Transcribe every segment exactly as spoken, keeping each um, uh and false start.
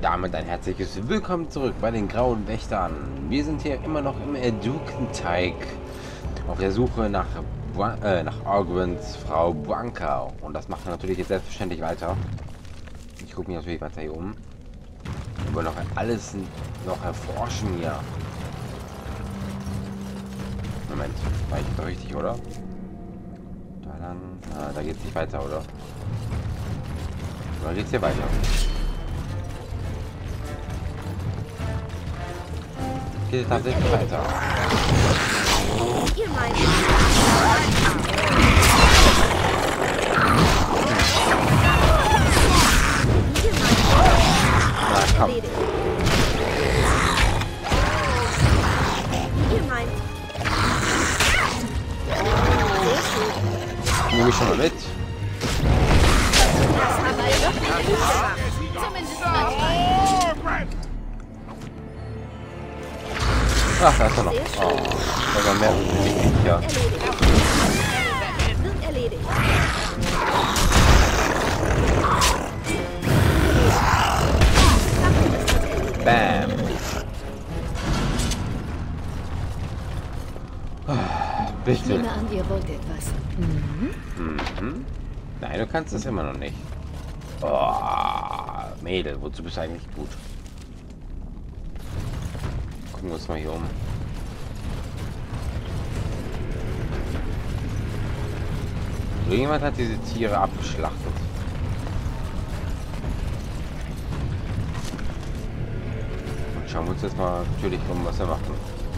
damit ein herzliches Willkommen zurück bei den Grauen Wächtern. Wir sind hier immer noch im Erdukenteig auf der Suche nach, Bua äh, nach Ogwyns Frau Blanca. Und das machen wir natürlich jetzt selbstverständlich weiter. Ich gucke mich natürlich weiter hier um. Wir wollen noch alles noch erforschen hier. Moment, war ich da richtig, oder? Da lang. Ah, da geht's nicht weiter, oder? Oder geht's hier weiter? Geht tatsächlich weiter. Ihr meint. Na komm. Ihr meint. Nehme ich schon mal mit. Das haben wir doch nicht gemacht. Zumindest manchmal. Ach, da ist er noch. Oh, da war mehr Licht, ja. Erledigt. Wird erledigt. Bam. Ah, Ich bitte. nehme an, ihr wollt etwas. Mhm. Mhm. Nein, du kannst es immer noch nicht. Oh, Mädel, wozu bist du eigentlich gut? Gucken wir uns mal hier um. Irgendjemand hat diese Tiere abgeschlachtet. Und schauen wir uns jetzt mal natürlich um, was wir machen.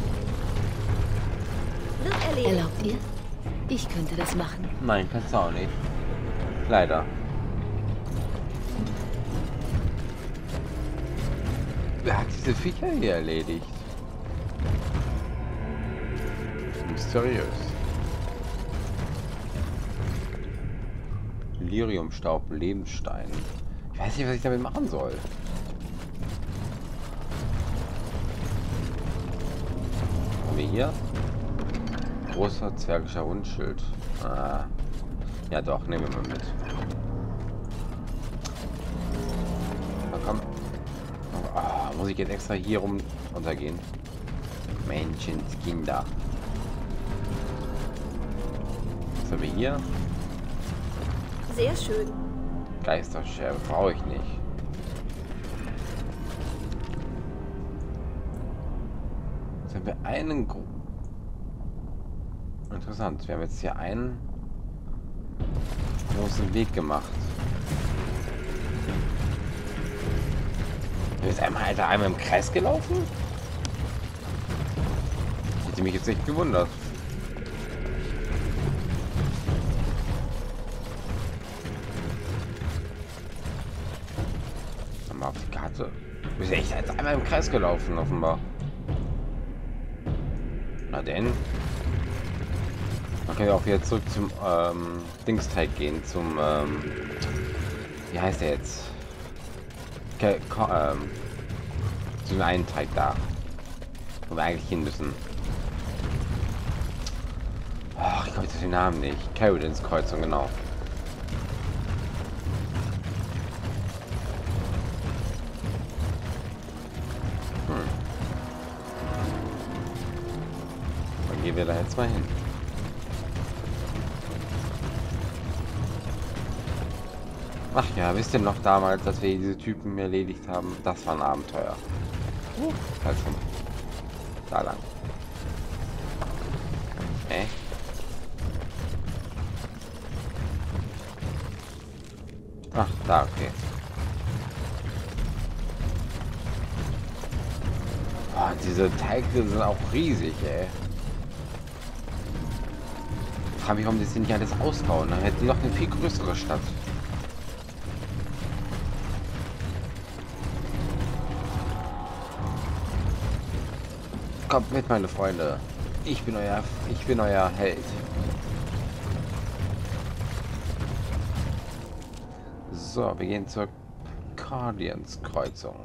Wird erledigt. Erlaubt ihr? Ich könnte das machen. Nein, kannst du auch nicht. Leider. Wer hat diese Viecher hier erledigt? Mysteriös. Lyriumstaub, Lebensstein. Ich weiß nicht, was ich damit machen soll. Haben wir hier? Großer zwergischer Rundschild. Ah. Ja doch, nehmen wir mal mit. Na komm. Ah, muss ich jetzt extra hier rum runtergehen? Menschenskinder. Was haben wir hier? Sehr schön. Geisterscherbe brauche ich nicht. Jetzt haben wir einen Gro Interessant, wir haben jetzt hier einen großen Weg gemacht. Wir sind einmal, Alter, einmal im Kreis gelaufen? Hätte mich jetzt echt gewundert. Mal auf die Karte. Wir sind echt jetzt einmal im Kreis gelaufen, offenbar. Na denn. Man kann ja auch wieder zurück zum ähm, Dingsteig gehen, zum ähm, wie heißt der jetzt? Ke Ko ähm, zum einen Teig da, wo wir eigentlich hin müssen. Ach, ich komme jetzt den Namen nicht. Caridins Kreuzung, genau. Hm. Dann gehen wir da jetzt mal hin. Ach ja, wisst ihr noch damals, dass wir diese Typen erledigt haben? Das war ein Abenteuer. Uh, halt schon. Da lang. Äh? Ach, da, okay. Oh, diese Teige sind auch riesig, ey. Ich frage mich, warum die sie nicht alles ausbauen. Dann hätten die noch eine viel größere Stadt. Kommt mit, meine Freunde. Ich bin euer, ich bin euer Held. So, wir gehen zur Guardians Kreuzung.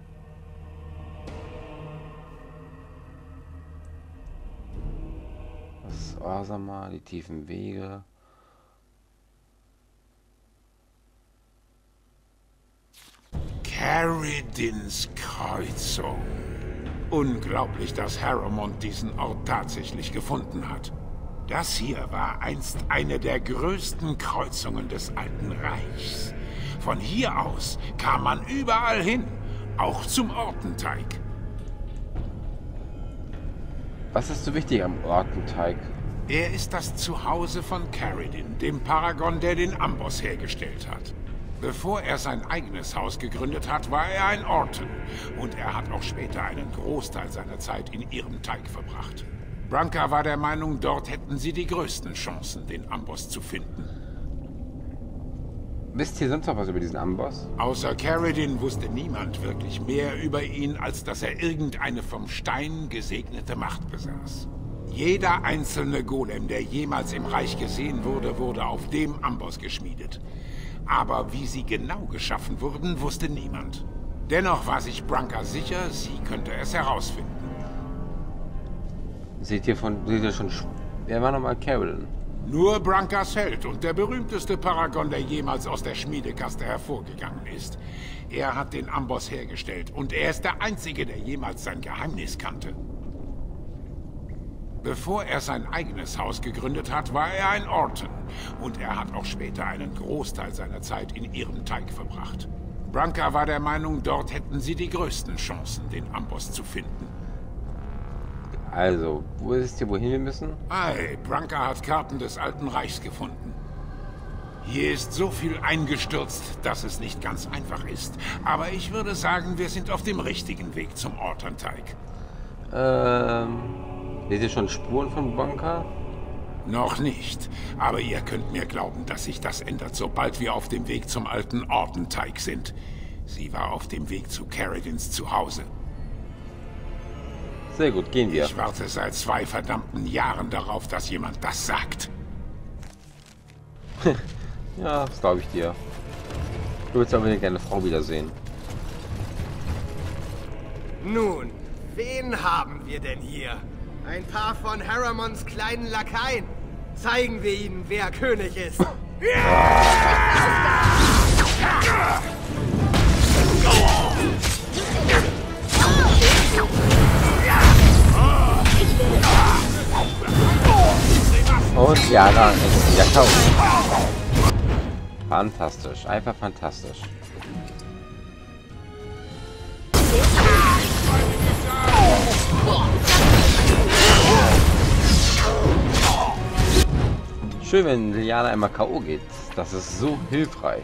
Das ist Orsama, die tiefen Wege. Caridins Kreuzung. Unglaublich, dass Harrowmont diesen Ort tatsächlich gefunden hat. Das hier war einst eine der größten Kreuzungen des Alten Reichs. Von hier aus kam man überall hin, auch zum Ortenteig. Was ist so wichtig am Ortenteig? Er ist das Zuhause von Caridin, dem Paragon, der den Amboss hergestellt hat. Bevor er sein eigenes Haus gegründet hat, war er ein Orten. Und er hat auch später einen Großteil seiner Zeit in ihrem Teig verbracht. Branka war der Meinung, dort hätten sie die größten Chancen, den Amboss zu finden. Wisst ihr sonst noch was über diesen Amboss? Außer Caridin wusste niemand wirklich mehr über ihn, als dass er irgendeine vom Stein gesegnete Macht besaß. Jeder einzelne Golem, der jemals im Reich gesehen wurde, wurde auf dem Amboss geschmiedet. Aber wie sie genau geschaffen wurden, wusste niemand. Dennoch war sich Branka sicher, sie könnte es herausfinden. Seht ihr von, seht ihr schon, wer war nochmal Caridin? Nur Brankas Held und der berühmteste Paragon, der jemals aus der Schmiedekaste hervorgegangen ist. Er hat den Amboss hergestellt und er ist der Einzige, der jemals sein Geheimnis kannte. Bevor er sein eigenes Haus gegründet hat, war er ein Orten. Und er hat auch später einen Großteil seiner Zeit in ihrem Teig verbracht. Branka war der Meinung, dort hätten sie die größten Chancen, den Amboss zu finden. Also, wo wisst ihr, wohin wir müssen? Ei, Branka hat Karten des Alten Reichs gefunden. Hier ist so viel eingestürzt, dass es nicht ganz einfach ist. Aber ich würde sagen, wir sind auf dem richtigen Weg zum Ortenteig. Ähm... Seht ihr schon Spuren von Branka? Noch nicht. Aber ihr könnt mir glauben, dass sich das ändert, sobald wir auf dem Weg zum alten Ortenteig sind. Sie war auf dem Weg zu Caridins Zuhause. Sehr gut, gehen wir. Ich warte seit zwei verdammten Jahren darauf, dass jemand das sagt. Ja, das glaube ich dir. Du willst aber deine Frau wiedersehen. Nun, wen haben wir denn hier? Ein paar von Harrowmonts kleinen Lakaien. Zeigen wir ihnen, wer König ist. Und ja, dann ist wieder K O. Fantastisch, einfach fantastisch. Schön, wenn Liliana einmal K O geht. Das ist so hilfreich.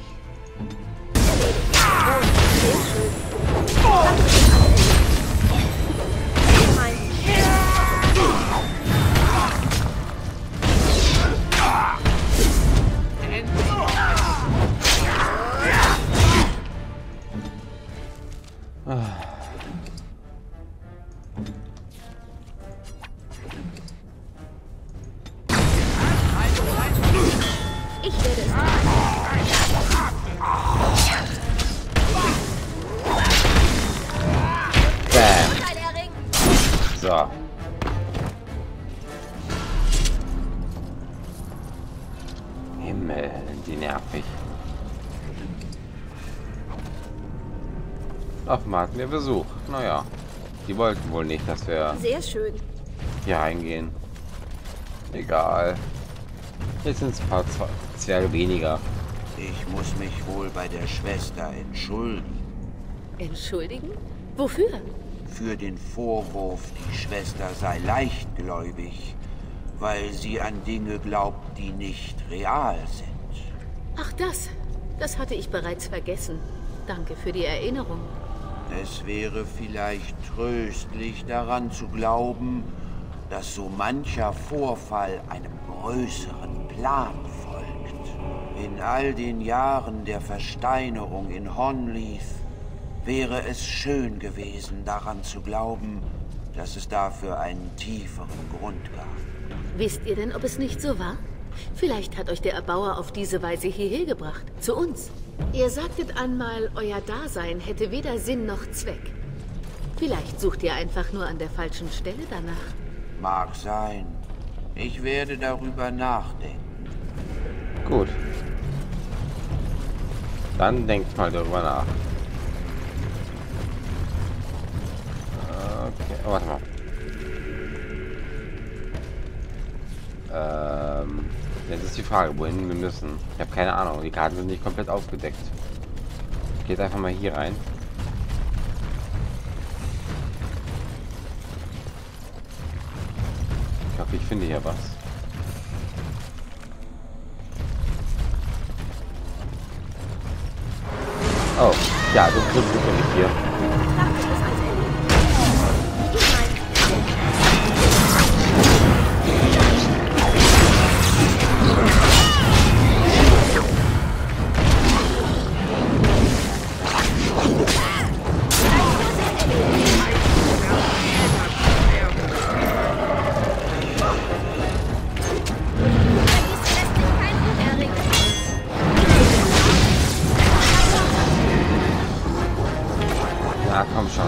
Ich werde es. Bam. So. Himmel, die nervig. Ach, mal hatten wir Besuch. Naja, die wollten wohl nicht, dass wir Sehr schön. hier eingehen. Egal. Jetzt sind es ein paar Zwerge weniger. Ich muss mich wohl bei der Schwester entschuldigen. Entschuldigen? Wofür? Für den Vorwurf, die Schwester sei leichtgläubig, weil sie an Dinge glaubt, die nicht real sind. Ach, das. Das hatte ich bereits vergessen. Danke für die Erinnerung. Es wäre vielleicht tröstlich daran zu glauben, dass so mancher Vorfall einem größeren Plan folgt. In all den Jahren der Versteinerung in Honleith wäre es schön gewesen, daran zu glauben, dass es dafür einen tieferen Grund gab. Wisst ihr denn, ob es nicht so war? Vielleicht hat euch der Erbauer auf diese Weise hierher gebracht, zu uns. Ihr sagtet einmal, euer Dasein hätte weder Sinn noch Zweck. Vielleicht sucht ihr einfach nur an der falschen Stelle danach. Mag sein. Ich werde darüber nachdenken. Gut. Dann denkt mal darüber nach. warte mal. Ähm, jetzt ist die Frage, wohin wir müssen. Ich habe keine Ahnung. Die Karten sind nicht komplett aufgedeckt. Ich gehe jetzt einfach mal hier rein. Ich hoffe, ich finde hier was. Oh, ja, so bin ich hier. Na, komm schon.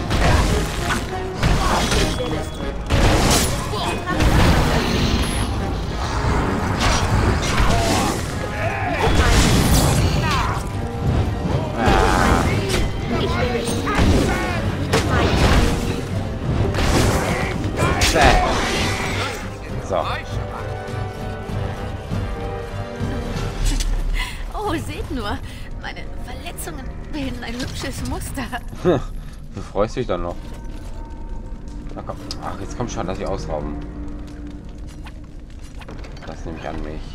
So. Oh, seht nur. Meine Verletzungen bilden ein hübsches Muster. Du freust dich dann noch. Na komm. Ach, jetzt komm schon, dass sie ausrauben. Das nehme ich an mich.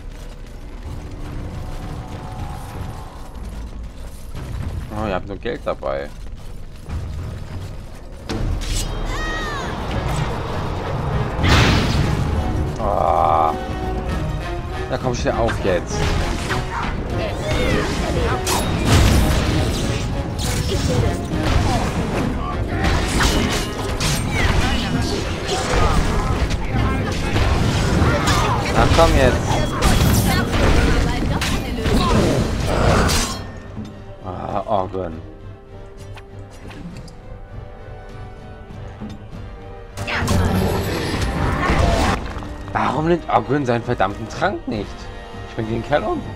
Oh, ihr habt nur Geld dabei. Oh. Ja, komm, steh auf jetzt. Na komm jetzt. Ah, Organ. Warum nimmt Organ seinen verdammten Trank nicht? Ich bring den Kerl um.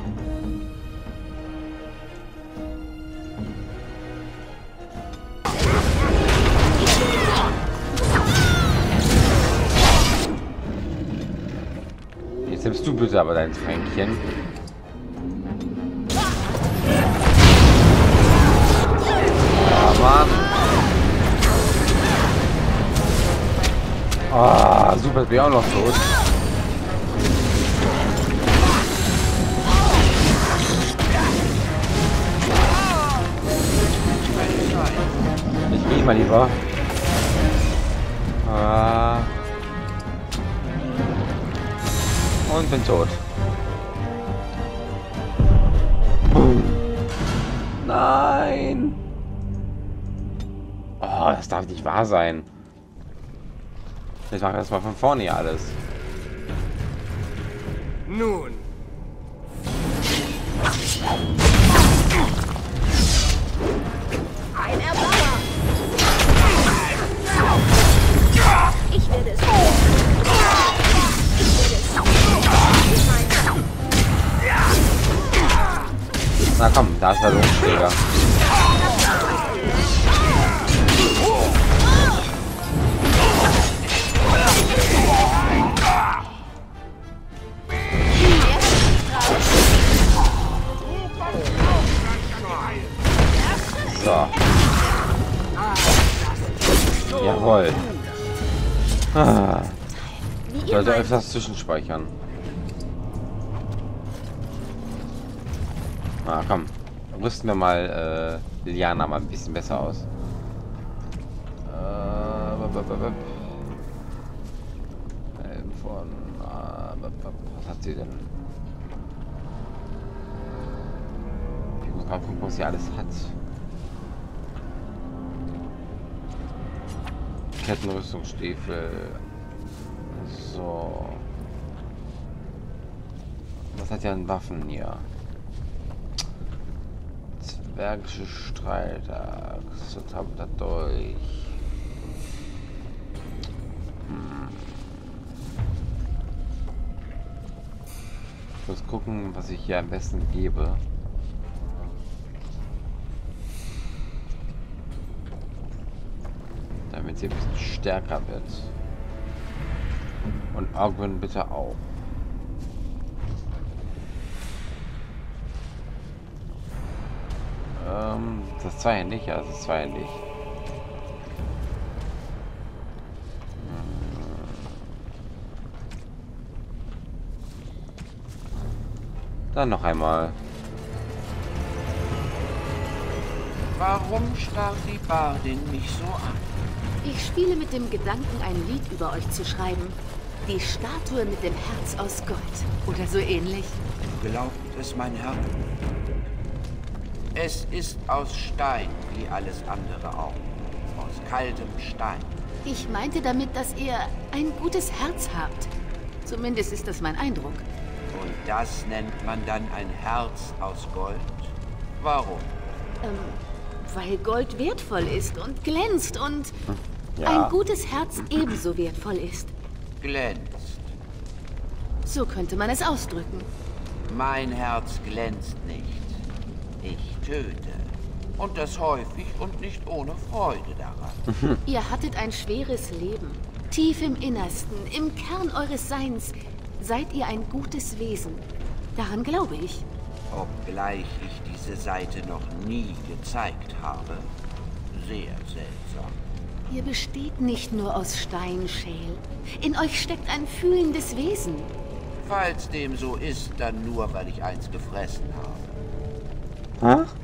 Jetzt nimmst du bitte aber dein Tränkchen. Ja, Mann. Ah, super, bin auch noch tot. Ich gehe mal lieber. Ah. Und bin tot. Boom. Nein. Oh, das darf nicht wahr sein. Jetzt machen wir das mal von vorne hier alles. Nun. Ein Erbauer. Ich werde es. Na komm, da ist der Lungenschläger. So. Jawohl. Ah. Ich sollte öfters zwischenspeichern. Na komm, rüsten wir mal äh, Liliana mal ein bisschen besser aus. Äh, von, äh, was hat sie denn? Ich muss gerade gucken, was sie alles hat. Kettenrüstungsstiefel. So. Was hat ja an Waffen hier? Zwergische Streitaxt, da durch. Hm. Ich muss gucken, was ich hier am besten gebe. damit sie ein bisschen stärker wird. Und Ogwen bitte auch. Ähm, das ist zweihändig? Ja, das ist zweihändig. Dann noch einmal. Warum starrt die Bardin mich so an? Ich spiele mit dem Gedanken, ein Lied über euch zu schreiben. Die Statue mit dem Herz aus Gold. Oder so ähnlich. Glaubt es, mein Herr? Es ist aus Stein, wie alles andere auch. Aus kaltem Stein. Ich meinte damit, dass ihr ein gutes Herz habt. Zumindest ist das mein Eindruck. Und das nennt man dann ein Herz aus Gold? Warum? Ähm, weil Gold wertvoll ist und glänzt und Ja. ein gutes Herz ebenso wertvoll ist. Glänzt. So könnte man es ausdrücken. Mein Herz glänzt nicht. Ich töte. Und das häufig und nicht ohne Freude daran. Ihr hattet ein schweres Leben. Tief im Innersten, im Kern eures Seins, seid ihr ein gutes Wesen. Daran glaube ich. Obgleich ich diese Seite noch nie gezeigt habe. Sehr seltsam. Ihr besteht nicht nur aus Stein, Shale. In euch steckt ein fühlendes Wesen. Falls dem so ist, dann nur, weil ich eins gefressen habe. Hä?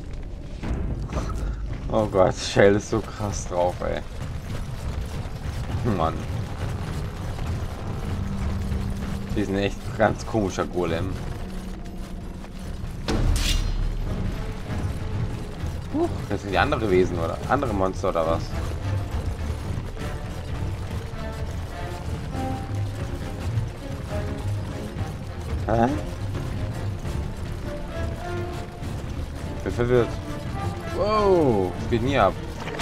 Oh Gott, Shale ist so krass drauf, ey. Mann. Die sind echt ganz komischer Golem. Huch, das sind die andere Wesen oder andere Monster oder was? Hä? Ich bin verwirrt. Wow, das geht nie ab.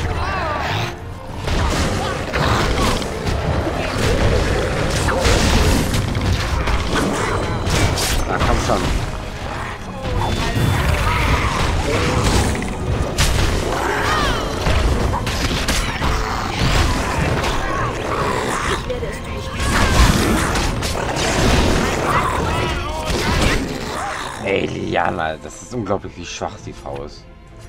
Na komm schon. Ich werde es nicht. Ey, Liana, das ist unglaublich, wie schwach die Frau ist.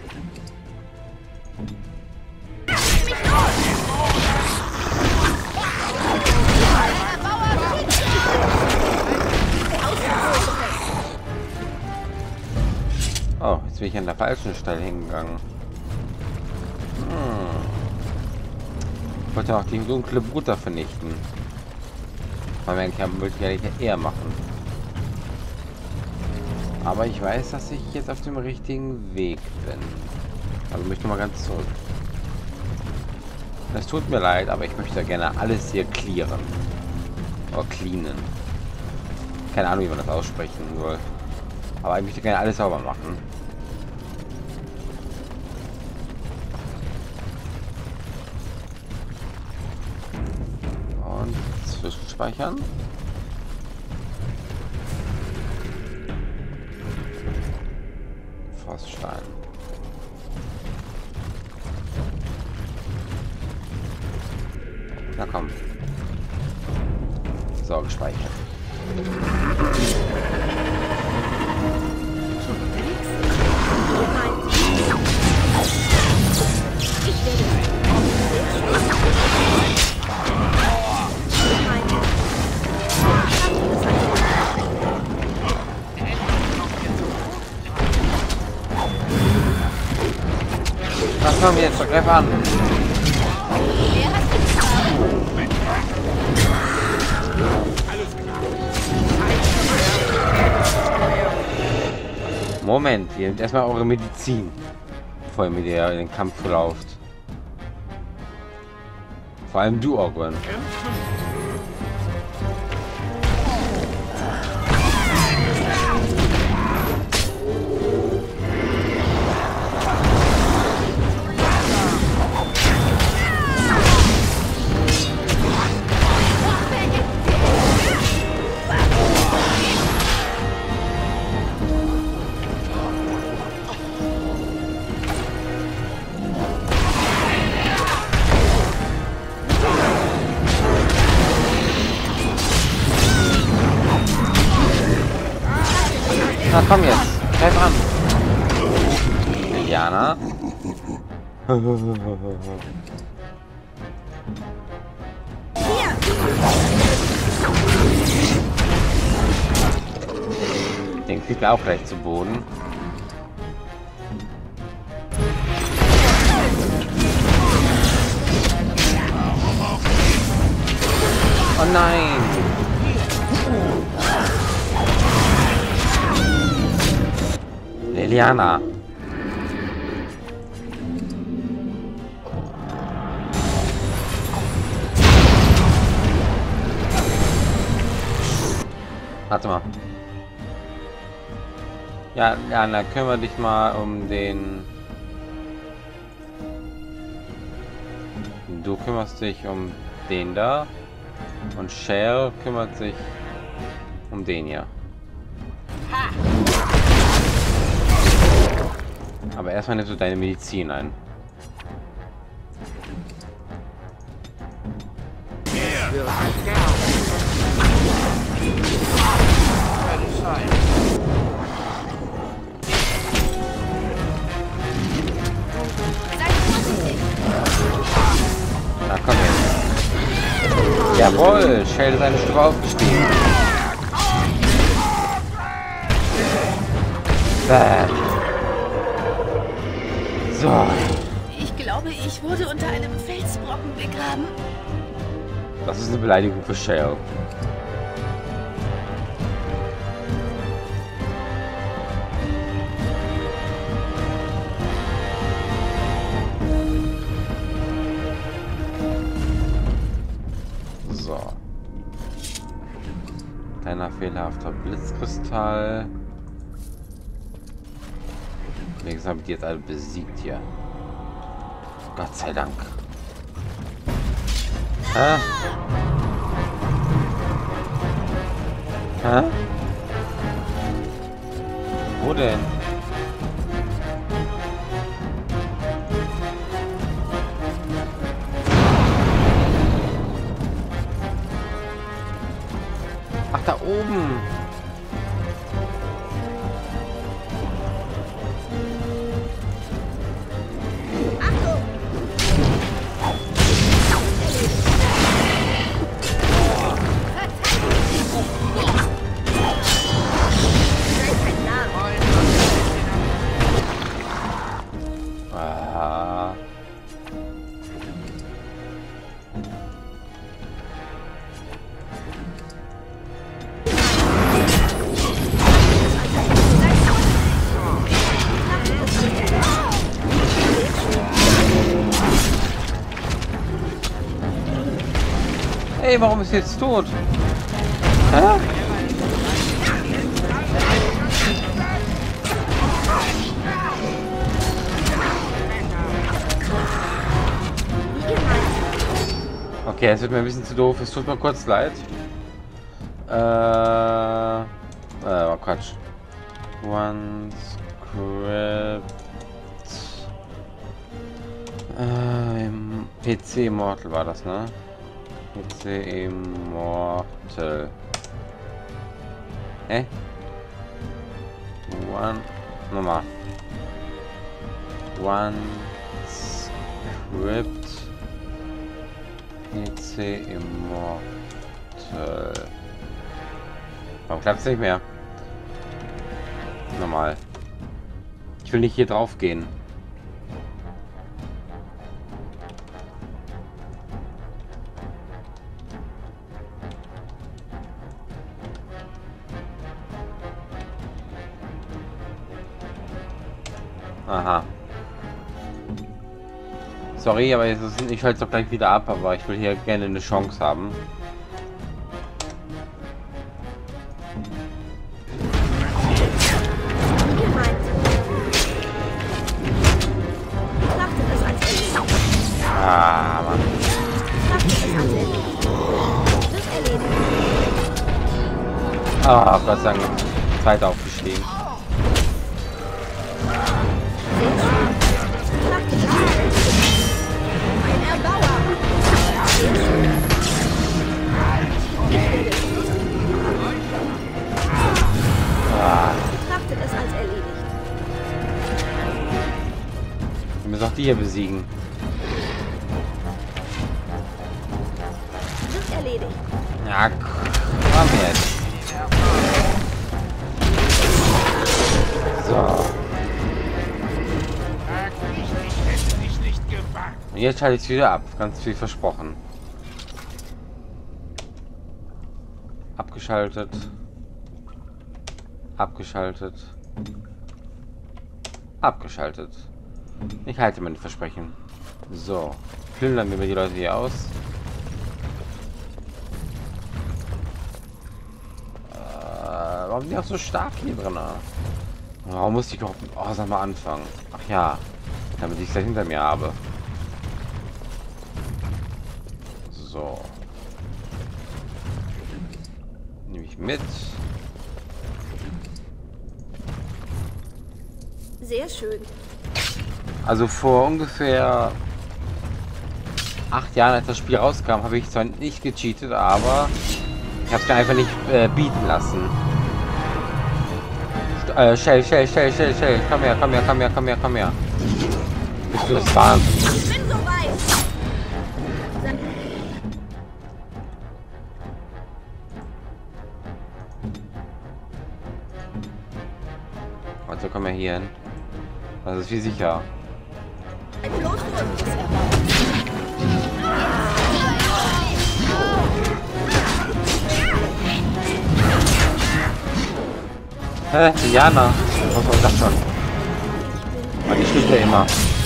Oh, jetzt bin ich an der falschen Stelle hingegangen. Hm. Ich wollte auch die dunkle Bruder vernichten. Aber man kann wirklich eher machen. Aber ich weiß, dass ich jetzt auf dem richtigen Weg bin. Also möchte mal ganz zurück. Es tut mir leid, aber ich möchte gerne alles hier clearen. Oder cleanen. Keine Ahnung, wie man das aussprechen soll. Aber ich möchte gerne alles sauber machen. Und zwischenspeichern. Froststein. Na komm. So, gespeichert. Schon unterwegs? Ich werde Was machen wir jetzt? Greif an. Moment, ihr nehmt erstmal eure Medizin, bevor ihr mit ihr in den Kampf lauft. Vor allem du, Ogwen. Na komm jetzt, greif an. Liliana. Den kriegt er auch gleich zu Boden. Oh nein! Liliana! Warte mal. Ja, Liliana, kümmere dich mal um den... Du kümmerst dich um den da. Und Shale kümmert sich um den hier. Aber erstmal nimmst du deine Medizin ein. Na komm jetzt. Jawohl, Shale ist eine Stufe aufgestiegen. Bäh. So. Ich glaube, ich wurde unter einem Felsbrocken begraben. Das ist eine Beleidigung für Shale. So. Kleiner fehlerhafter Blitzkristall. Wie gesagt, habe ich die jetzt alle besiegt hier. Gott sei Dank. Hä? Hä? Wo denn? Ach, da oben. Ah. Hey, warum ist sie jetzt tot? Hä? Okay, es wird mir ein bisschen zu doof. Es tut mir kurz leid. Äh, äh oh Quatsch. One Script. Äh, im P C Immortal war das, ne? P C Immortal. Hä? One. Nochmal. One Script. P C Immortal. Warum klappt es nicht mehr? Normal. Ich will nicht hier drauf gehen. Aha. Sorry, aber jetzt ist, ich halte es doch gleich wieder ab, aber ich will hier gerne eine Chance haben. Ah, Mann. Ah, Gott sei Dank. Zeit aufgestiegen. die hier besiegen. Wird erledigt. Ja, komm jetzt. So. Und jetzt schalte ich es wieder ab. Ganz viel versprochen. Abgeschaltet. Abgeschaltet. Abgeschaltet. Ich halte meine Versprechen. So. Plündern wir die Leute hier aus. Äh, warum sind die auch so stark hier drin? Warum muss ich doch... Oh, sag mal anfangen. Ach ja. Damit ich es gleich hinter mir habe. So. Nehme ich mit. Sehr schön. Also vor ungefähr acht Jahren, als das Spiel rauskam, habe ich zwar nicht gecheatet, aber ich habe es mir einfach nicht äh, bieten lassen. St äh, Shell, Shell, Shell, Shell, Shell. Komm her, komm her, komm her, komm her, komm her. Bist du das Wahnsinn? Ich bin so weit. Also komm mal hier hin. Das ist wie sicher. Ein Bloßdrücken ist erlaubt. Hä? Diana? Was war das schon? Aber die stimmt ja immer.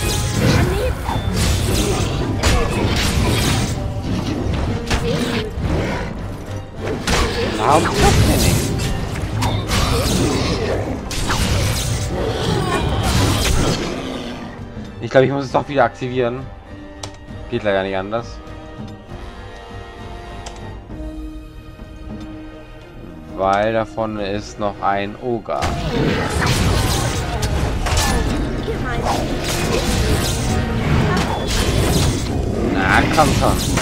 Warum klappt der nicht? Ich glaube, ich muss es doch wieder aktivieren. Geht leider nicht anders. Weil davon ist noch ein Ogre. Na, komm schon.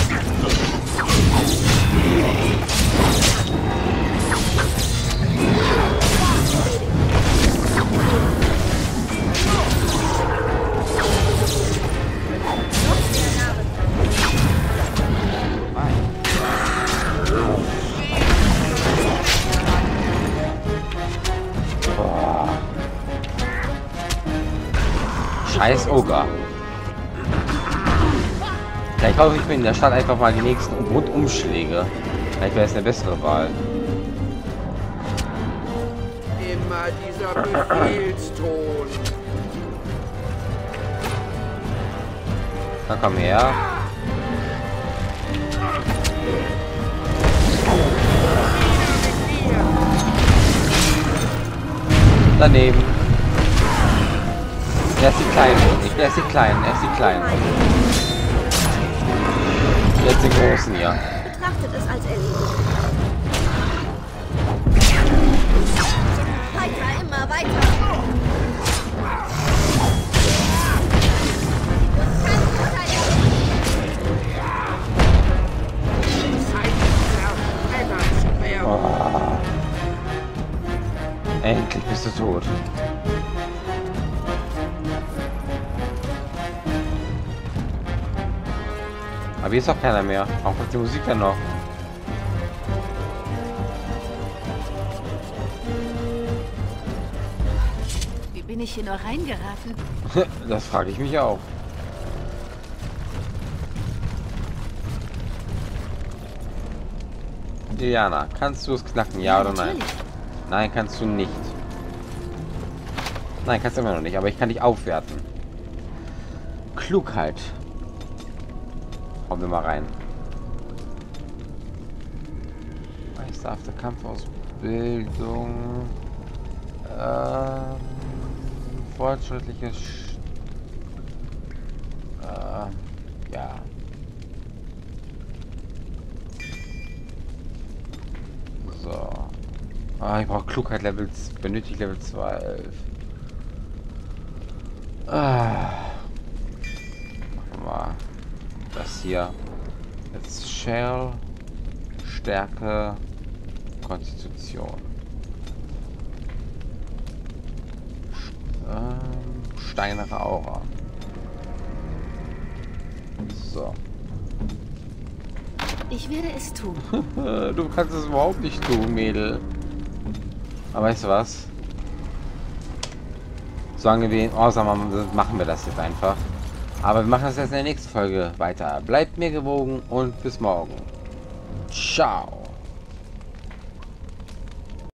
Scheiß Ogre. Vielleicht kaufe ich mir in der Stadt einfach mal die nächsten Rundumschläge. Vielleicht wäre es eine bessere Wahl. Immer dieser Befehlston. Na komm her. Daneben. Er ist die Kleine. Er ist die Kleinen. Er ist die Kleinen. Jetzt die Großen hier. Betrachtet es als erledigt. Weiter, immer weiter. Oh. Endlich bist du tot. Aber hier ist doch keiner mehr. Warum kommt die Musik dann noch? Wie bin ich hier nur reingeraten? Das frage ich mich auch. Diana, kannst du es knacken, ja, Ja, oder nein? natürlich. Nein, kannst du nicht. Nein, kannst du immer noch nicht, aber ich kann dich aufwerten. Klugheit. Kommen wir mal rein. Meisterhafte Kampfausbildung. Ähm, fortschrittliches. Sch äh, ja. So. Ah, ich brauche Klugheit Level. Benötigt Level zwölf. Ah. Machen wir mal. Das hier. Jetzt Shell. Stärke. Konstitution. Ähm, steinere Aura. So. Ich werde es tun. Du kannst es überhaupt nicht tun, Mädel. Aber weißt du was? Solange wir ihn awesome haben, machen wir das jetzt einfach. Aber wir machen das jetzt in der nächsten Folge weiter. Bleibt mir gewogen und bis morgen. Ciao.